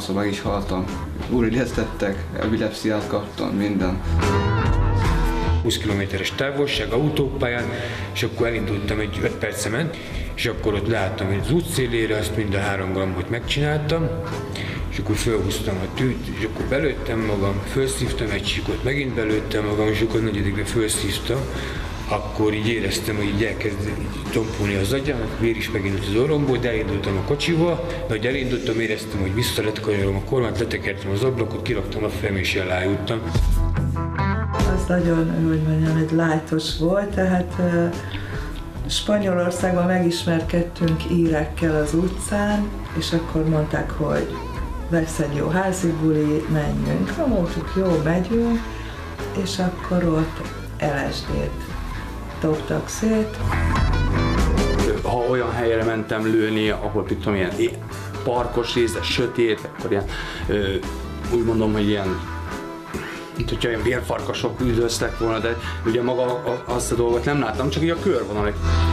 3-szor meg is haltam. Újraélesztettek, epilepsziát kaptam, minden. 20 kilométeres távolság autópályán, és akkor elindultam, egy 5 perce ment, és akkor ott láttam az útszélére, azt mind a 3 grammot megcsináltam, és akkor felhúztam a tűt, és akkor belőttem magam, felszívtam egy sikot, megint belőttem magam, és akkor negyedikre felszívtam, akkor így éreztem, hogy így elkezd tompulni az agyam, vér is megindult az orromból, de elindultam a kocsival, de ahogy elindultam, éreztem, hogy visszaletkanyolom a kormányt, letekertem az ablakot, kiraktam a fejem és elájultam. Az nagyon, hogy mondjam, egy lájtos volt, tehát Spanyolországban megismerkedtünk írekkel az utcán, és akkor mondták, hogy lesz egy jó házi buli, menjünk. Ha mondtuk, jó, megyünk, és akkor ott LSD-t dobtak szét. Ha olyan helyre mentem lőni, ahol tudom, ilyen parkos rész, de sötét, akkor ilyen, úgy mondom, hogy ilyen, mint hogyha ilyen vérfarkasok üldöztek volna, de ugye maga azt a dolgot nem láttam, csak így a körvonal.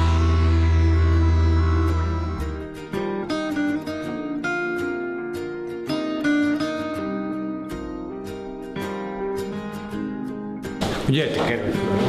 Gyertek, kerülj!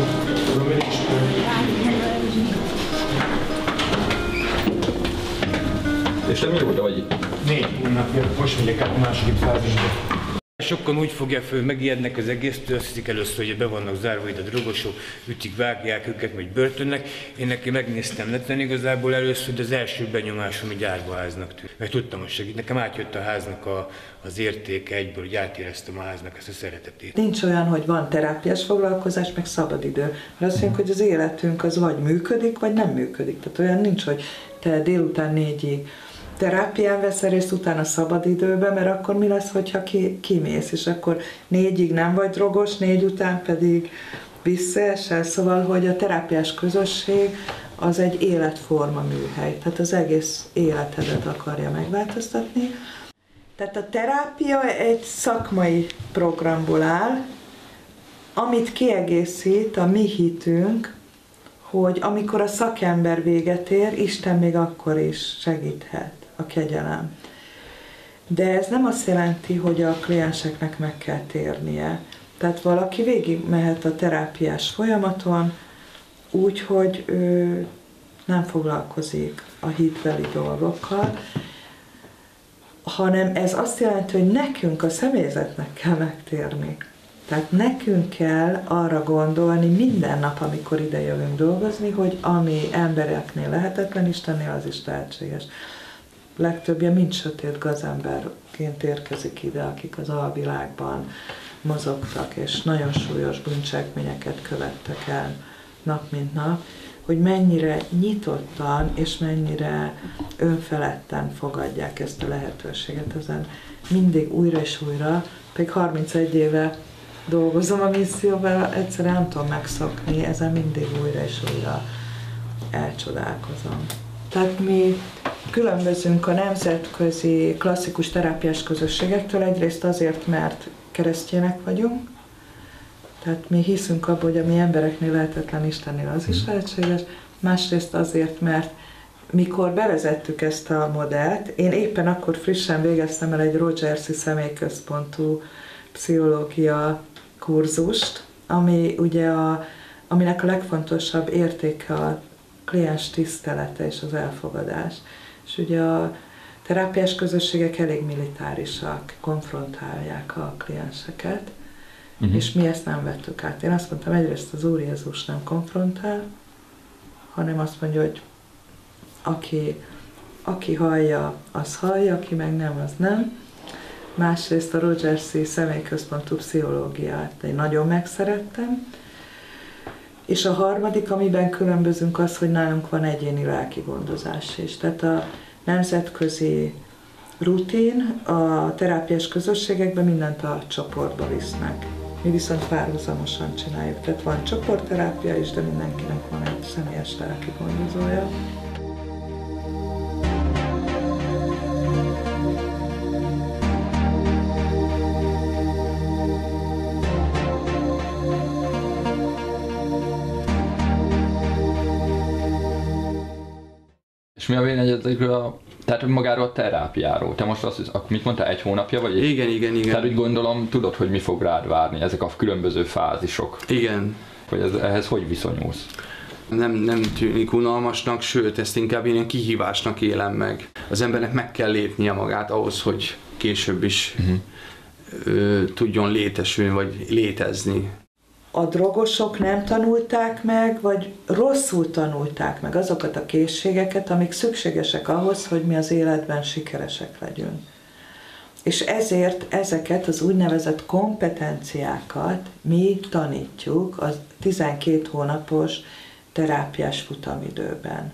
És te mióta vagy itt? 4 hónapja, most megyek át a második fázisba. Sokan úgy fogják föl, megijednek az egésztől, azt hiszik először, hogy be vannak zárva ide a drogosok, ütik, vágják őket, vagy börtönnek. Én neki megnéztem neten igazából először, de az első benyomásom, hogy árvaháznak tűnt. Mert tudtam, hogy segít. Nekem átjött a háznak az értéke egyből, hogy átéreztem a háznak ezt a szeretetét. Nincs olyan, hogy van terápiás foglalkozás, meg szabadidő. Mert azt mondjuk, hogy az életünk az vagy működik, vagy nem működik. Tehát olyan nincs, hogy te délután 4-ig terápián veszel részt, utána szabadidőben, mert akkor mi lesz, hogyha kimész, és akkor 4-ig nem vagy drogos, 4 után pedig visszaesel. Szóval, hogy a terápiás közösség az egy életforma műhely, tehát az egész életedet akarja megváltoztatni. Tehát a terápia egy szakmai programból áll, amit kiegészít a mi hitünk, hogy amikor a szakember véget ér, Isten még akkor is segíthet, a kegyelem. De ez nem azt jelenti, hogy a klienseknek meg kell térnie. Tehát valaki végig mehet a terápiás folyamaton úgy, hogy ő nem foglalkozik a hitbeli dolgokkal, hanem ez azt jelenti, hogy nekünk, a személyzetnek kell megtérni. Tehát nekünk kell arra gondolni minden nap, amikor ide jövünk dolgozni, hogy ami embereknél lehetetlen, Istennél az is lehetséges. Legtöbbje mind sötét gazemberként érkezik ide, akik az alvilágban mozogtak, és nagyon súlyos bűncselekményeket követtek el nap mint nap, hogy mennyire nyitottan és mennyire önfeledten fogadják ezt a lehetőséget. Ezen mindig újra és újra, pedig 31 éve dolgozom a misszióval, egyszerűen nem tudom megszokni, ezen mindig újra és újra elcsodálkozom. Tehát mi különbözünk a nemzetközi klasszikus terápiás közösségektől, egyrészt azért, mert keresztjének vagyunk, tehát mi hiszünk abban, hogy a mi embereknél lehetetlen, Istennél az is lehetséges, másrészt azért, mert mikor bevezettük ezt a modellt, én éppen akkor frissen végeztem el egy Rogersi személyközpontú pszichológia kurzust, ami ugye aminek a legfontosabb értéke a kliens tisztelete és az elfogadás. És ugye a terápiás közösségek elég militárisak, konfrontálják a klienseket, és mi ezt nem vettük át. Én azt mondtam, egyrészt az Úr Jézus nem konfrontál, hanem azt mondja, hogy aki hallja, az hallja, aki meg nem, az nem. Másrészt a Rogersi személyközpontú pszichológiát én nagyon megszerettem. És a harmadik, amiben különbözünk, az, hogy nálunk van egyéni lelki gondozás is. Tehát a nemzetközi rutin, a terápiás közösségekben mindent a csoportba visznek. Mi viszont párhuzamosan csináljuk. Tehát van csoportterápia is, de mindenkinek van egy személyes lelki gondozója. És mi a véleményetekről a Tehát magáról a terápiáról. Te most azt, mit mondtál, 1 hónapja vagy? Igen. Tehát úgy gondolom, tudod, hogy mi fog rád várni, ezek a különböző fázisok. Igen. Vagy ehhez hogy viszonyulsz? Nem tűnik unalmasnak, sőt, ezt inkább ilyen kihívásnak élem meg. Az embernek meg kell lépnie magát ahhoz, hogy később is tudjon létesülni, vagy létezni. A drogosok nem tanulták meg, vagy rosszul tanulták meg azokat a készségeket, amik szükségesek ahhoz, hogy mi az életben sikeresek legyünk. És ezért ezeket az úgynevezett kompetenciákat mi tanítjuk a 12 hónapos terápiás futamidőben.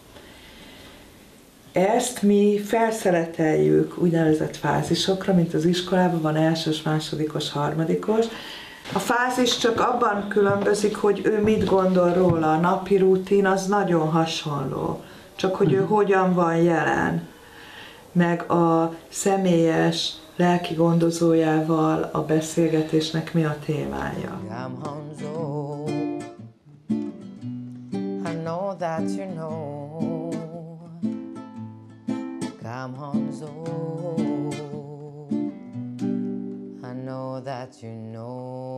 Ezt mi felszeleteljük úgynevezett fázisokra, mint az iskolában van elsős, másodikos, harmadikos. A fázis csak abban különbözik, hogy ő mit gondol róla, a napi rutin az nagyon hasonló, csak hogy ő hogyan van jelen, meg a személyes lelki gondozójával a beszélgetésnek mi a témája. That you know, come Hanzo, I know that you know.